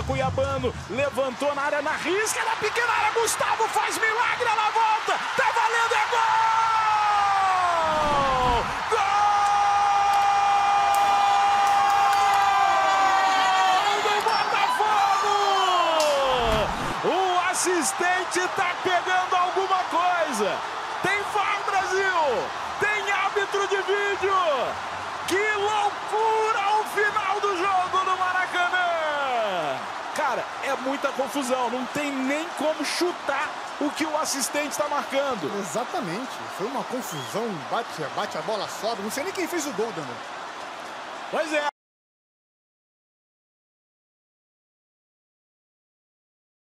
bola, Cuiabano levantou na área, na risca da pequena área, Gustavo faz milagre, ela volta, tá valendo, é gol! O assistente tá pegando alguma coisa. Tem VAR, Brasil. Tem árbitro de vídeo. Que loucura o final do jogo no Maracanã. Cara, é muita confusão. Não tem nem como chutar o que o assistente está marcando. Exatamente. Foi uma confusão. Bate, a bola sobe. Não sei nem quem fez o gol, Daniel. Pois é.